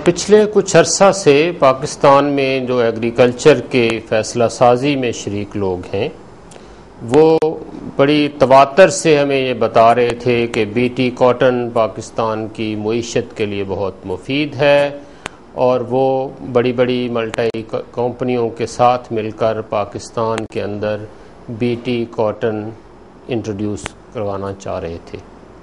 پچھلے کچھ عرصہ سے پاکستان میں جو ایگریکلچر کے فیصلہ سازی میں شریک لوگ ہیں وہ بڑی تواتر سے ہمیں یہ بتا رہے تھے کہ بیٹی کاٹن پاکستان کی معیشت کے لیے بہت مفید ہے اور وہ بڑی بڑی ملٹی کمپنیوں کے ساتھ مل کر پاکستان کے اندر بیٹی کاٹن انٹروڈیوس کروانا چاہ رہے تھے۔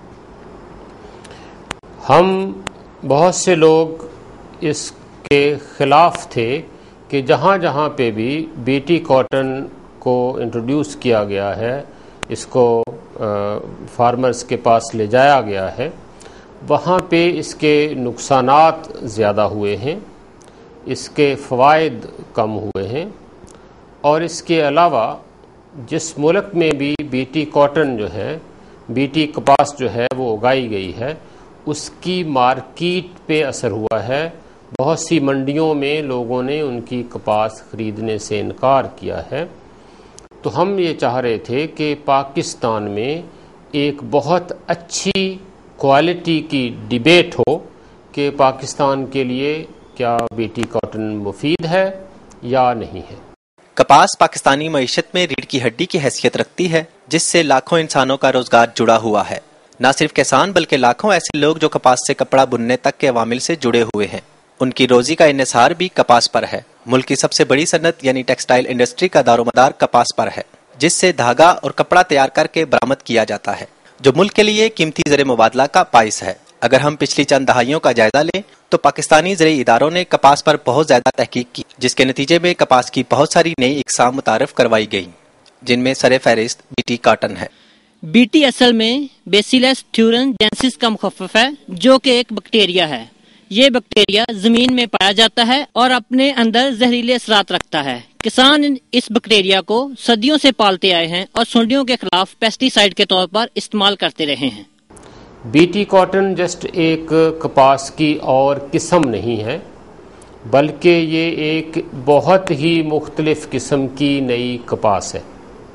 ہم بہت سے لوگ اس کے خلاف تھے کہ جہاں جہاں پہ بھی بیٹی کاٹن کو انٹروڈیوس کیا گیا ہے، اس کو فارمرز کے پاس لے جایا گیا ہے، وہاں پہ اس کے نقصانات زیادہ ہوئے ہیں، اس کے فوائد کم ہوئے ہیں، اور اس کے علاوہ جس ملک میں بھی بیٹی کاٹن جو ہے، بیٹی کپاس جو ہے وہ اگائی گئی ہے، اس کی مارکیٹ پہ اثر ہوا ہے۔ بہت سی منڈیوں میں لوگوں نے ان کی کپاس خریدنے سے انکار کیا ہے۔ تو ہم یہ چاہ رہے تھے کہ پاکستان میں ایک بہت اچھی کوالٹی کی ڈیبیٹ ہو کہ پاکستان کے لیے کیا بیٹی کاٹن مفید ہے یا نہیں ہے۔ کپاس پاکستانی معیشت میں ریڑھ کی ہڈی کی حیثیت رکھتی ہے، جس سے لاکھوں انسانوں کا روزگار جڑا ہوا ہے۔ نہ صرف کسان بلکہ لاکھوں ایسے لوگ جو کپاس سے کپڑا بننے تک کے عوامل سے جڑے ہوئے ہیں، ان کی روزی کا انحصار بھی کپاس پر ہے۔ ملک کی سب سے بڑی صنعت یعنی ٹیکسٹائل انڈسٹری کا دار و مدار کپاس پر ہے، جس سے دھاگا اور کپڑا تیار کر کے برآمد کیا جاتا ہے، جو ملک کے لیے قیمتی زر مبادلہ کا باعث ہے۔ اگر ہم پچھلی چند دہائیوں کا جائزہ لیں تو پاکستانی زرعی اداروں نے کپاس پر بہت زیادہ تحقیق کی، جس کے نتیجے میں کپاس کی بہت ساری نئی اقسام متعارف کروائی گئیں، جن میں سر فہرست بیٹی کاٹن ہے۔ بیٹی اصل میں بیسیلس تھیورنجینسس کا مخفف ہے، جو کہ ایک بیکٹیریا ہے۔ یہ بیکٹیریا زمین میں پایا جاتا ہے اور اپنے اندر زہریلے اثرات رکھتا ہے۔ کسان اس بیکٹیریا کو صدیوں سے پالتے آئے ہیں اور سنڈیوں کے خلاف پیسٹی سائیڈ کے طور پر استعمال کرتے رہے ہیں۔ بیٹی کاٹن جسٹ ایک کپاس کی اور قسم نہیں ہے، بلکہ یہ ایک بہت ہی مختلف قسم کی نئی کپاس ہے،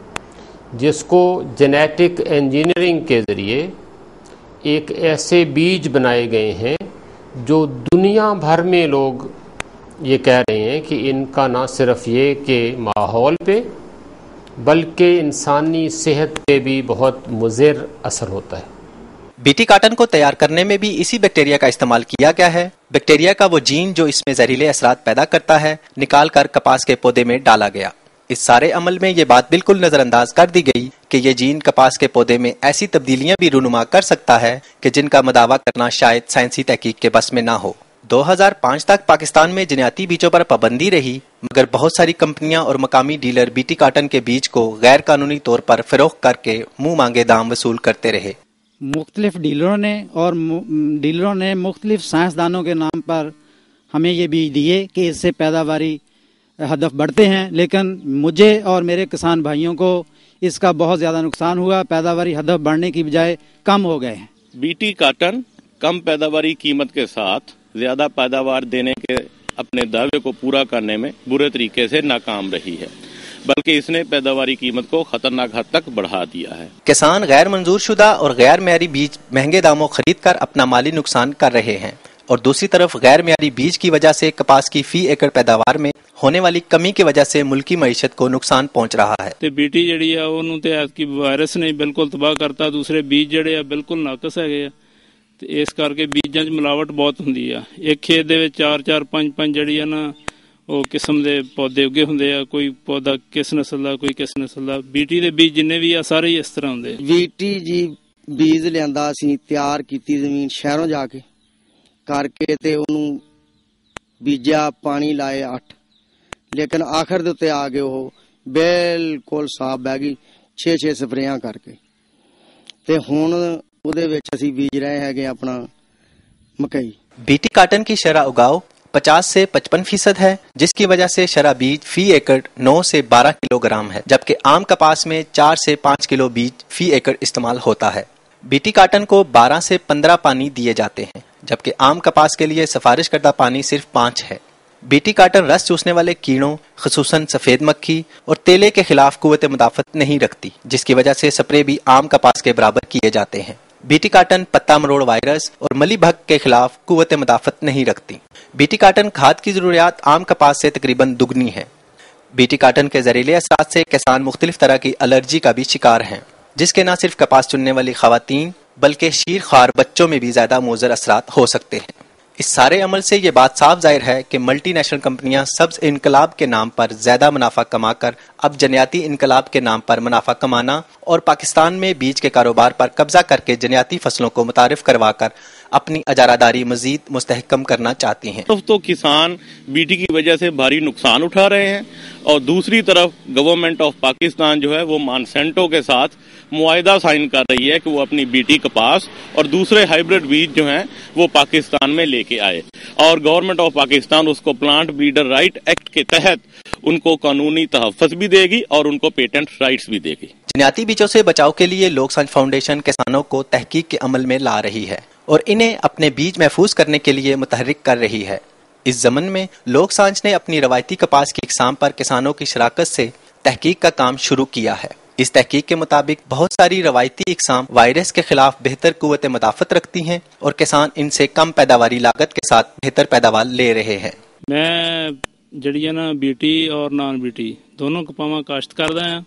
جس کو جینیٹک انجینئرنگ کے ذریعے ایک ایسے بیج بنائے گئے ہیں جو دنیا بھر میں لوگ یہ کہہ رہے ہیں کہ ان کا نہ صرف یہ کہ ماحول پہ بلکہ انسانی صحت پہ بھی بہت مضر اثر ہوتا ہے۔ بیٹی کاٹن کو تیار کرنے میں بھی اسی بیکٹیریا کا استعمال کیا گیا ہے۔ بیکٹیریا کا وہ جین جو اس میں زہریلے اثرات پیدا کرتا ہے نکال کر کپاس کے پودے میں ڈالا گیا۔ اس سارے عمل میں یہ بات بالکل نظر انداز کر دی گئی کہ یہ جین کپاس کے پودے میں ایسی تبدیلیاں بھی رونما کر سکتا ہے کہ جن کا مداوع کرنا شاید سائنسی تحقیق کے بس میں نہ ہو۔ 2005 تک پاکستان میں جنیاتی بیجوں پر پابندی رہی، مگر بہت ساری کمپنیاں اور مقامی ڈیلر بیٹی کاٹن کے بیج کو غیر قانونی طور پر فروخت کر کے منہ مانگے دام وصول کرتے رہے۔ مختلف ڈیلروں نے مختلف سائنسدانوں کے نام پر ہمیں یہ بیج دیے کہ اس سے پیداواری ہدف بڑھتے ہیں، لیکن مجھے اور میرے کسان بھائیوں کو اس کا بہت زیادہ نقصان ہوا۔ پیداواری ہدف بڑھنے کی بجائے کم ہو گئے ہیں۔ بیٹی کاٹن کم پیداواری قیمت کے ساتھ زیادہ پیداوار دینے کے اپنے دعوے کو پورا کرنے میں برے طریقے سے ناکام رہی ہے، بلکہ اس نے پیداواری قیمت کو خطرناک حد تک بڑھا دیا ہے۔ کسان غیر منظور شدہ اور غیر معیاری بیج مہنگے داموں خرید کر اپنا مالی نقصان کر رہے ہیں، اور دوسری طرف غیر معیاری بیج کی وجہ سے کپاس کی فی ایکڑ پیداوار میں ہونے والی کمی کی وجہ سے ملکی معیشت کو نقصان پہنچ رہا ہے۔ تے بیٹی جڑی ہے اونوں تے ایتکی وائرس نے بالکل تباہ کرتا، دوسرے بیج جڑے ਆ بالکل ناقص ਹੈਗੇ ਆ ਤੇ ਇਸ ਕਰਕੇ ਬੀਜਾਂ 'ਚ ਮਿਲਾਵਟ ਬਹੁਤ ਹੁੰਦੀ ਆ। ਇੱਕ ਖੇਤ ਦੇ ਵਿੱਚ 4-4 5-5 ਜਿਹੜੀ ਆ ਨਾ ਉਹ ਕਿਸਮ ਦੇ ਪੌਦੇ ਉੱਗੇ ਹੁੰਦੇ ਆ, ਕੋਈ ਪੌਦਾ ਕਿਸ ਨਸਲ ਦਾ ਕੋਈ ਕਿਸ ਨਸਲ ਦਾ। ਬੀਟੀ ਦੇ ਬੀਜ ਜਿੰਨੇ ਵੀ ਆ ਸਾਰੇ ਹੀ ਇਸ ਤਰ੍ਹਾਂ ਹੁੰਦੇ ਆ। ਬੀਟੀ ਜੀ ਬੀਜ ਲਿਆਂਦਾ ਅਸੀਂ, ਤਿਆਰ ਕੀਤੀ ਜ਼ਮੀਨ ਸ਼ਹਿਰੋਂ ਜਾ ਕੇ ਕਰਕੇ ਤੇ ਉਹਨੂੰ ਬੀਜਿਆ, ਪਾਣੀ ਲਾਏ 8, ਲੇਕਿਨ ਆਖਰ ਦੇ ਉੱਤੇ ਆ ਕੇ ਉਹ ਬਿਲਕੁਲ ਸਾਫ ਬਹਿ ਗਈ 6-6 ਸਪਰੇਆਂ ਕਰਕੇ। ਤੇ ਹੁਣ ਉਹਦੇ ਵਿੱਚ ਅਸੀਂ ਬੀਜ ਰਹੇ ਹੈਗੇ ਆਪਣਾ مکئی۔ بیٹی کاٹن کی شرح اگاؤ 50 سے 55% ہے، جس کی وجہ سے شرح بیج فی ایکڑ 9 سے 12 کلو گرام ہے، جبکہ عام کپاس میں 4 سے 5 کلو بیج فی ایکڑ استعمال ہوتا ہے۔ بیٹی کاٹن کو 12 سے 15 پانی دیے جاتے ہیں، جبکہ عام کپاس کے لیے سفارش کردہ پانی صرف 5 ہے۔ بیٹی کاٹن رس چوسنے والے کیڑوں خصوصاً سفید مکھی اور تیلے کے خلاف قوت مدافعت نہیں رکھتی، جس کی وجہ سے سپرے بھی عام کپاس کے برابر کیے جاتے ہیں۔ बीटी काटन पत्ता मरोड़ वायरस और मली बग के खिलाफ कुव्वत मुदाफत नहीं रखती। बीटी काटन खाद की जरूरियात आम कपास से तकरीबन दुगनी है। बीटी काटन के जहरीले असरात से किसान मुख्तलिफ तरह की एलर्जी का भी शिकार हैं, जिसके न सिर्फ कपास चुनने वाली खवातीन बल्कि शीर ख्वार बच्चों में भी ज्यादा मुज़र असरात हो सकते हैं। इस सारे अमल से ये बात साफ जाहिर है कि मल्टी नेशनल कंपनियां सब्ज इनकलाब के नाम पर ज्यादा मुनाफा कमाकर अब जनियाती इनकलाब के नाम पर मुनाफा कमाना और पाकिस्तान में बीज के कारोबार पर कब्जा करके जनियाती फसलों को मुतारिफ करवाकर अपनी अजारादारी मजीद मुस्तहकम करना चाहती हैं। तो किसान बीटी की वजह से भारी नुकसान उठा रहे हैं और दूसरी तरफ गवर्नमेंट ऑफ पाकिस्तान जो है वो मॉन्सेंटो के साथ मुआहिदा साइन कर रही है कि वो अपनी बीटी कपास और दूसरे हाइब्रिड बीज जो हैं वो पाकिस्तान में लेके आए और गवर्नमेंट ऑफ पाकिस्तान उसको प्लांट ब्रीडर राइट एक्ट के तहत उनको कानूनी तहफ़्फ़ुज़ भी देगी और उनको पेटेंट राइट्स भी देगी। जनियाती बीजों से बचाव के लिए लोक सांझ फाउंडेशन किसानों को तहकीक के अमल में ला रही है और इन्हें अपने बीज महफूज करने के लिए मुतहर्रिक कर रही है। इस ज़मन में लोक सांझ ने अपनी रवायती कपास की इकसाम पर किसानों की शराकत से तहकीक का काम शुरू किया है। इस तहकीक के मुताबिक बहुत सारी रवायती इकसाम वायरस के खिलाफ बेहतर कुव्वत मुदाफत रखती हैं और किसान इनसे कम पैदावारी लागत के साथ बेहतर पैदावार ले रहे हैं। मैं जड़ियां ना बीटी और नॉन बीटी दोनों कपावां काश्त करदा हां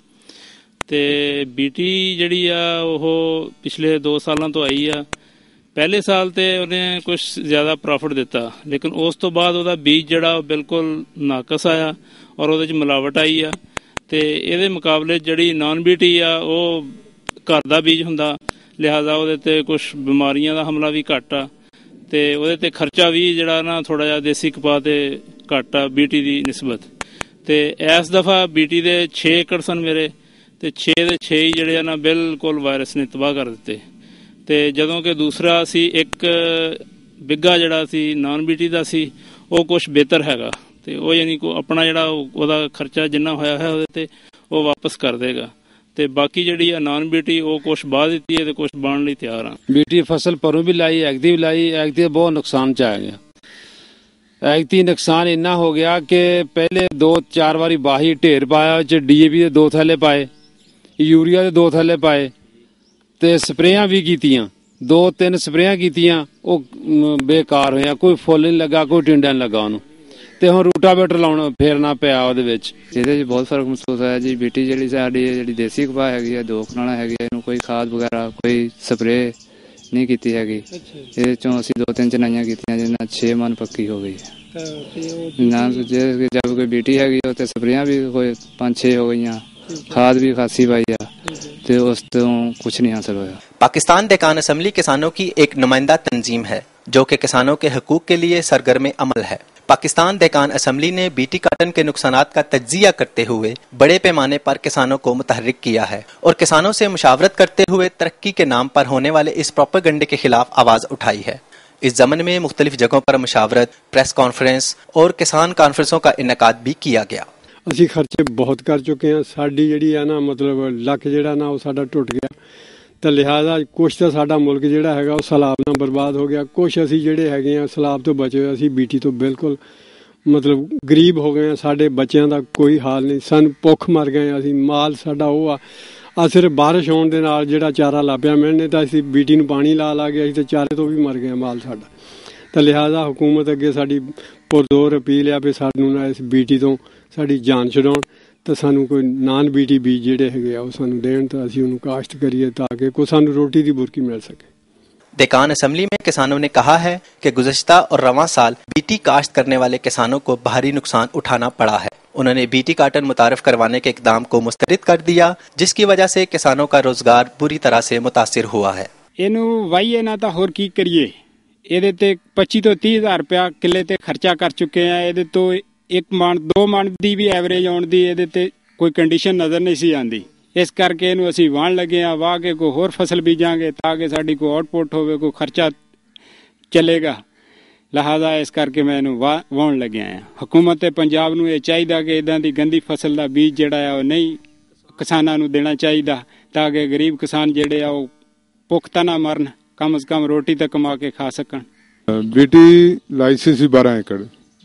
ते बीटी जड़ी आ ਉਹ ਪਿਛਲੇ 2 ਸਾਲਾਂ ਤੋਂ ਆਈ ਆ। ਪਹਿਲੇ ਸਾਲ ਤੇ ਉਹਨੇ ਕੁਝ ਜ਼ਿਆਦਾ ਪ੍ਰੋਫਿਟ ਦਿੱਤਾ, ਲੇਕਿਨ ਉਸ ਤੋਂ ਬਾਅਦ ਉਹਦਾ ਬੀਜ ਜਿਹੜਾ ਬਿਲਕੁਲ ਨਾਕਸ ਆਇਆ ਔਰ ਉਹਦੇ 'ਚ ਮਿਲਾਵਟ ਆਈ ਆ ਤੇ ਇਹਦੇ ਮੁਕਾਬਲੇ ਜਿਹੜੀ ਨਾਨ ਬੀਟੀ ਆ ਉਹ ਘਰ ਦਾ ਬੀਜ ਹੁੰਦਾ, ਲਿਹਾਜ਼ਾ ਉਹਦੇ ਤੇ ਕੁਝ ਬਿਮਾਰੀਆਂ ਦਾ ਹਮਲਾ ਵੀ ਘੱਟ ਆ ਤੇ ਉਹਦੇ ਤੇ ਖਰਚਾ ਵੀ ਜਿਹੜਾ ਨਾ ਥੋੜਾ ਜਿਹਾ ਦੇਸੀ ਕਪਾਹ ਤੇ ਘੱਟ ਆ ਬੀਟੀ ਦੀ ਨਿਸਬਤ। ਤੇ ਇਸ ਦਫਾ ਬੀਟੀ ਦੇ 6 ਏਕੜ ਸਨ ਮੇਰੇ ਤੇ 6 ਦੇ 6 ਹੀ ਜਿਹੜੇ ਆ ਨਾ ਬਿਲਕੁਲ ਵਾਇਰਸ ਨੇ ਤਬਾਹ ਕਰ ਦਿੱਤੇ ਤੇ ਜਦੋਂ ਕਿ ਦੂਸਰਾ ਸੀ 1 ਬਿੱਗਾ ਜਿਹੜਾ ਸੀ ਨਾਨ ਬੀਟੀ ਦਾ ਸੀ ਉਹ ਕੁਝ ਬਿਹਤਰ ਹੈਗਾ ਤੇ ਉਹ ਯਾਨੀ ਕੋ ਆਪਣਾ ਜਿਹੜਾ ਉਹਦਾ ਖਰਚਾ ਜਿੰਨਾ ਹੋਇਆ ਹੈ ਉਹਦੇ ਤੇ ਉਹ ਵਾਪਸ ਕਰ ਦੇਗਾ ਤੇ ਬਾਕੀ ਜਿਹੜੀ ਆ ਨਾਨ ਬੀਟੀ ਉਹ ਕੁਝ ਬਾਅਦ ਦਿੱਤੀ ਹੈ ਤੇ ਕੁਝ ਬਣਨ ਲਈ ਤਿਆਰ ਆ। ਬੀਟੀ ਫਸਲ ਪਰੋਂ ਵੀ ਲਾਈ, ਐਗਦੀ ਵੀ ਲਾਈ, ਐਗਦੀ ਬਹੁਤ ਨੁਕਸਾਨ ਚ ਆ ਗਿਆ। ਐਗਤੀ ਨੁਕਸਾਨ ਇੰਨਾ ਹੋ ਗਿਆ ਕਿ ਪਹਿਲੇ 2-4 ਵਾਰੀ ਬਾਹੀ ਢੇਰ ਪਾਇਆ, ਚ ਡੀਏਪੀ ਦੇ 2 ਥੈਲੇ ਪਾਏ, यूरिया ਦੇ 2 ਥੈਲੇ ਪਾਏ ਤੇ ਸਪਰੇਆਂ ਵੀ ਕੀਤੀਆਂ, 2-3 ਸਪਰੇਆਂ ਕੀਤੀਆਂ, ਉਹ ਬੇਕਾਰ ਹੋਇਆ, ਕੋਈ ਫੁੱਲ ਨਹੀਂ ਲੱਗਾ, ਕੋਈ ਟਿੰਡਾ ਨਹੀਂ ਲੱਗਾ ਉਹਨੂੰ ਤੇ ਹੁਣ ਰੂਟਾਵੇਟਰ ਲਾਉਣਾ ਫੇਰਨਾ ਪਿਆ ਉਹਦੇ ਵਿੱਚ। ਇਹਦੇ 'ਚ ਬਹੁਤ ਫਰਕ ਮਹਿਸੂਸ ਹੋਇਆ ਜੀ। ਬੀਟੀ ਜਿਹੜੀ ਸਾਡੀ ਜਿਹੜੀ ਦੇਸੀ ਕਪਾਹ ਹੈਗੀ ਹੈ 2 ਕਨਾਲਾਂ ਹੈਗੀ ਹੈ, ਇਹਨੂੰ ਕੋਈ ਖਾਦ ਵਗੈਰਾ ਕੋਈ ਸਪਰੇ ਨਹੀਂ ਕੀਤੀ ਹੈਗੀ। ਇਹਦੇ 'ਚੋਂ ਅਸੀਂ 2-3 ਚਨਾਈਆਂ ਕੀਤੀਆਂ ਜਿਹਦੇ ਨਾਲ 6 ਮਣ ਪੱਕੀ ਹੋ ਗਈ ਹੈ ਨਾ। ਜਦ ਕੋਈ ਬੀਟੀ ਹੈਗੀ ਉਹ ਤੇ ਸਪਰੇਆਂ ਵੀ ਕੋਈ 5-6 ਹੋ ਗਈਆਂ, खाद भी खासी पाई तो उस तो कुछ नहीं हासिल होया। पाकिस्तान देकान असम्बली किसानों की एक नुमाइंदा तंजीम है जो कि किसानों के हकूक के लिए सरगर्म अमल है। पाकिस्तान देकान असम्बली ने बीटी काटन के नुकसानात का तज्जिया करते हुए बड़े पैमाने पर किसानों को मुतहर्रिक किया है और किसानों से मुशावरत करते हुए तरक्की के नाम पर होने वाले इस प्रोपेगेंडे के खिलाफ आवाज उठाई है। इस ज़मन में मुख्तलिफ जगहों पर मुशावरत, प्रेस कॉन्फ्रेंस और किसान कॉन्फ्रेंसों का इनकाद भी किया गया। ਅਸੀਂ ਖਰਚੇ ਬਹੁਤ ਕਰ ਚੁੱਕੇ ਹਾਂ। ਸਾਡੀ ਜਿਹੜੀ ਆ ਨਾ ਮਤਲਬ ਲੱਕ ਜਿਹੜਾ ਨਾ ਉਹ ਸਾਡਾ ਟੁੱਟ ਗਿਆ ਤਾਂ ਲਿਹਾਜ਼ਾ ਕੁਛ ਤਾਂ ਸਾਡਾ ਮੁਲਕ ਜਿਹੜਾ ਹੈਗਾ ਉਹ ਸੈਲਾਬ ਨਾਲ ਬਰਬਾਦ ਹੋ ਗਿਆ, ਕੁਛ ਅਸੀਂ ਜਿਹੜੇ ਹੈਗੇ ਆ ਸੈਲਾਬ ਤੋਂ ਬਚੇ ਹੋਏ, ਅਸੀਂ ਬੀਟੀ ਤੋਂ ਬਿਲਕੁਲ ਮਤਲਬ ਗਰੀਬ ਹੋ ਗਏ ਆ। ਸਾਡੇ ਬੱਚਿਆਂ ਦਾ ਕੋਈ ਹਾਲ ਨਹੀਂ, ਸਾਨੂੰ ਭੁੱਖ ਮਰ ਗਏ, ਅਸੀਂ ਮਾਲ ਸਾਡਾ ਉਹ ਆ ਸਿਰਫ ਬਾਰਿਸ਼ ਹੋਣ ਦੇ ਨਾਲ ਜਿਹੜਾ ਚਾਰਾ ਲੱਭਿਆ ਮਿਲਣੇ ਤਾਂ ਅਸੀਂ ਬੀਟੀ ਨੂੰ ਪਾਣੀ ਲਾ ਕੇ ਅਸੀਂ ਤਾਂ ਚਾਰੇ ਤੋਂ ਵੀ ਮਰ ਗਏ ਮਾਲ ਸਾਡਾ। ਤਾਂ ਲਿਹਾਜ਼ਾ ਹੁਕੂਮਤ ਅੱਗੇ ਸਾਡੀ ਪੁਰਜ਼ੋਰ ਅਪੀਲ ਆ ਵੀ ਸਾਨੂੰ ਨਾ ਇਸ ਬੀਟੀ ਤੋਂ ਸਾਡੀ ਜਾਨ ਛਡਾਉਣ ਤਾਂ ਸਾਨੂੰ ਕੋਈ ਨਾਨ ਬੀਟੀ ਬੀਜ ਜਿਹੜੇ ਹੈਗੇ ਆ ਉਹ ਸਾਨੂੰ ਦੇਣ ਤਾਂ ਅਸੀਂ ਉਹਨੂੰ ਕਾਸ਼ਤ ਕਰੀਏ ताकि ਕੋਈ ਸਾਨੂੰ रोटी ਦੀ बुरकी मिल सके। देकान असम्बली में किसानों ने कहा है कि गुज़श्ता और रवां साल बीटी काश्त करने वाले किसानों को भारी नुकसान उठाना पड़ा है। उन्होंने बीटी काटन मुतारिफ करवाने के इकदाम को मुस्तरद कर दिया जिसकी वजह से किसानों का रोजगार बुरी तरह से मुतासिर हुआ है। ਇਹਨੂੰ ਵਾਈਏ ਨਾ ਤਾਂ ਹੋਰ ਕੀ ਕਰੀਏ, ਇਹਦੇ ਤੇ 25 ਤੋਂ 30 ਹਜ਼ਾਰ ਰੁਪਇਆ ਕਿੱਲੇ ਤੇ ਖਰਚਾ ਕਰ ਚੁੱਕੇ ਆ। ਇਹਦੇ ਤੋਂ 1 ਮਣ 2 ਮਣ ਦੀ ਵੀ ਐਵਰੇਜ ਆਉਣ ਦੀ ਇਹਦੇ ਤੇ ਕੋਈ ਕੰਡੀਸ਼ਨ ਨਜ਼ਰ ਨਹੀਂ ਸੀ ਆਉਂਦੀ। ਇਸ ਕਰਕੇ ਇਹਨੂੰ ਅਸੀਂ ਵਾਹਣ ਲੱਗੇ ਆ, ਵਾਹ ਕੇ ਕੋਈ ਹੋਰ ਫਸਲ ਬੀਜਾਂਗੇ ਤਾਂ ਕਿ ਸਾਡੀ ਕੋਈ ਆਊਟਪੁੱਟ ਹੋਵੇ, ਕੋਈ ਖਰਚਾ ਚੱਲੇਗਾ। ਲਿਹਾਜ਼ਾ ਇਸ ਕਰਕੇ ਮੈਂ ਇਹਨੂੰ ਵਾਹਣ ਲੱਗਿਆ ਆ। ਹਕੂਮਤ ਪੰਜਾਬ ਨੂੰ ਇਹ ਚਾਹੀਦਾ ਕਿ ਇਦਾਂ ਦੀ ਗੰਦੀ ਫਸਲ ਦਾ ਬੀਜ ਜਿਹੜਾ ਆ ਉਹ ਨਹੀਂ ਕਿਸਾਨਾਂ ਨੂੰ ਦੇਣਾ ਚਾਹੀਦਾ ਤਾਂ ਕਿ ਗਰੀਬ ਕਿਸਾਨ ਜਿਹੜੇ ਆ ਉਹ ਭੁੱਖ ਤਾਂ ਨਾ ਮਰਨ, ਕਮ ਸੇ ਕਮ ਰੋਟੀ ਤਾਂ ਕਮਾ ਕੇ ਖਾ ਸਕਣ। ਬੀਟੀ ਲਾਈ ਸੀ 12 ਏਕੜ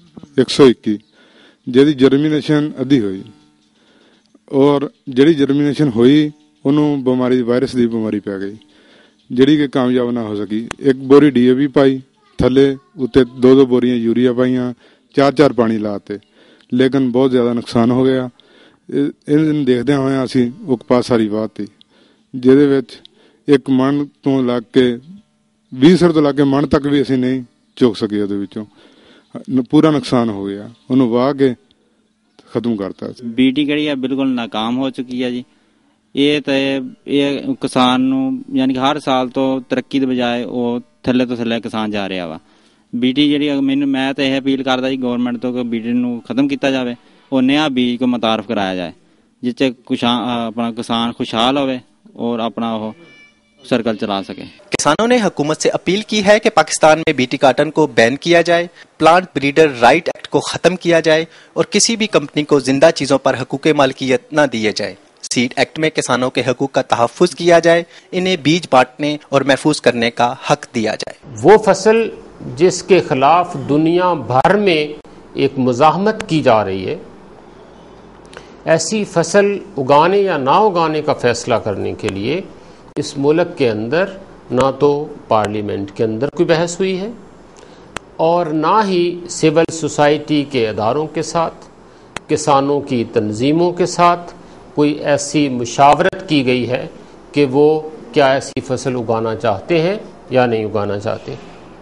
121 ਜਿਹਦੀ ਜਰਮੀਨੇਸ਼ਨ ਅੱਧੀ ਹੋਈ ਔਰ ਜਿਹੜੀ ਜਰਮੀਨੇਸ਼ਨ ਹੋਈ ਉਹਨੂੰ ਬਿਮਾਰੀ ਵਾਇਰਸ ਦੀ ਬਿਮਾਰੀ ਪੈ ਗਈ ਜਿਹੜੀ ਕਿ ਕਾਮਯਾਬ ਨਾ ਹੋ ਸਕੀ। ਇੱਕ ਬੋਰੀ DAP ਪਾਈ, ਥੱਲੇ ਉੱਤੇ 2-2 ਬੋਰੀਆਂ ਯੂਰੀਆ ਪਾਈਆਂ, 4-4 ਪਾਣੀ ਲਾਤੇ, ਲੇਕਿਨ ਬਹੁਤ ਜ਼ਿਆਦਾ ਨੁਕਸਾਨ ਹੋ ਗਿਆ। ਇਹਨੂੰ ਦੇਖਦਿਆਂ ਹੋਇਆਂ ਅਸੀਂ ਉਹ ਕਪਾਹ ਸਾਰੀ ਵਾਹਤੀ, ਜਿਹਦੇ ਵਿੱਚ ਇੱਕ ਮਣ ਤੋਂ ਲੱਗ ਕੇ 20 ਤੋਂ ਲੱਗ ਕੇ ਮਣ ਤੱਕ ਵੀ ਅਸੀਂ ਨਹੀਂ ਚੁੱਕ ਸਕੇ। ਉਹਦੇ ਵਿੱਚੋਂ ਪੂਰਾ ਨੁਕਸਾਨ ਹੋ ਗਿਆ, ਉਹਨੂੰ ਵਾਹ ਕੇ ਖਤਮ ਕਰਤਾ। BT ਜਿਹੜੀ ਆ ਬਿਲਕੁਲ ਨਾਕਾਮ ਹੋ ਚੁੱਕੀ ਆ ਜੀ। ਇਹ ਕਿਸਾਨ ਨੂੰ ਯਾਨੀ ਕਿ ਹਰ ਸਾਲ ਤੋਂ ਤਰੱਕੀ ਦੇ ਬਜਾਏ ਉਹ ਥੱਲੇ ਤੋਂ ਥੱਲੇ ਕਿਸਾਨ ਜਾ ਰਿਹਾ ਵਾ। BT ਜਿਹੜੀ ਮੈਂ ਤਾਂ ਇਹ ਅਪੀਲ ਕਰਦਾ ਜੀ ਗੌਰਮੈਂਟ ਤੋਂ ਕਿ BT ਨੂੰ ਖਤਮ ਕੀਤਾ ਜਾਵੇ, ਉਹ ਨया बीज को मुतारफ कराया जाए जिससे अपना किसान खुशहाल होवे और अपना वो सर्कल चला सके। किसानों ने हुकूमत से अपील की है कि पाकिस्तान में BT कॉटन को बैन किया जाए, प्लांट ब्रीडर राइट एक्ट को खत्म किया जाए और किसी भी कंपनी को जिंदा चीजों पर हकूक मालिकियत न दिए जाए। सीड एक्ट में किसानों के हकूक का तहफ्फुज किया जाए, इन्हें बीज बांटने और महफूज करने का हक दिया जाए। वो फसल जिसके खिलाफ दुनिया भर में एक मुजाहमत की जा रही है, ऐसी फसल उगाने या ना उगाने का फैसला करने के लिए इस मुल्क के अंदर ना तो पार्लियामेंट के अंदर कोई बहस हुई है और ना ही सिविल सोसाइटी के इदारों के साथ, किसानों की तंजीमों के साथ कोई ऐसी मुशावरत की गई है कि वो क्या ऐसी फसल उगाना चाहते हैं या नहीं उगाना चाहते।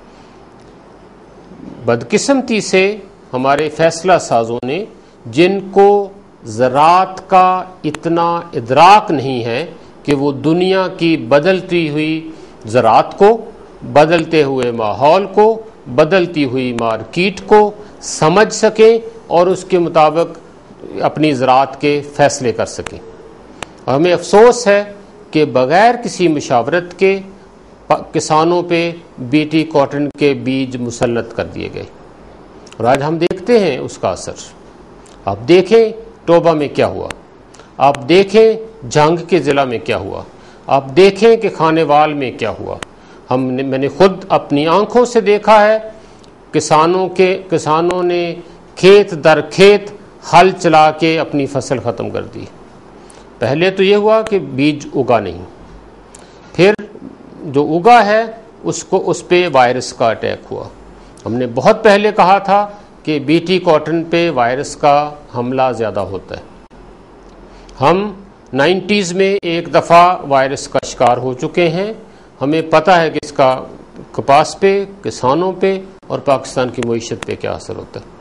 बदकिस्मती से हमारे फैसला साजों ने, जिनको ज़राअत का इतना इदराक नहीं है कि वो दुनिया की बदलती हुई ज़राअत को, बदलते हुए माहौल को, बदलती हुई मार्केट को समझ सकें और उसके मुताबिक अपनी ज़राअत के फ़ैसले कर सकें। और हमें अफसोस है कि बग़ैर किसी मुशावरत के किसानों पे BT कॉटन के बीज मुसल्लत कर दिए गए और आज हम देखते हैं उसका असर। आप देखें टोबा में क्या हुआ, आप देखें जंग के ज़िला में क्या हुआ, आप देखें कि खानेवाल में क्या हुआ। मैंने खुद अपनी आंखों से देखा है, किसानों ने खेत दर खेत हल चला के अपनी फसल ख़त्म कर दी। पहले तो ये हुआ कि बीज उगा नहीं, फिर जो उगा है उस पे वायरस का अटैक हुआ। हमने बहुत पहले कहा था कि BT कॉटन पे वायरस का हमला ज़्यादा होता है। हम 90s में एक दफ़ा वायरस का शिकार हो चुके हैं। हमें पता है कि इसका कपास पे, किसानों पे और पाकिस्तान की मईशत पे क्या असर होता है।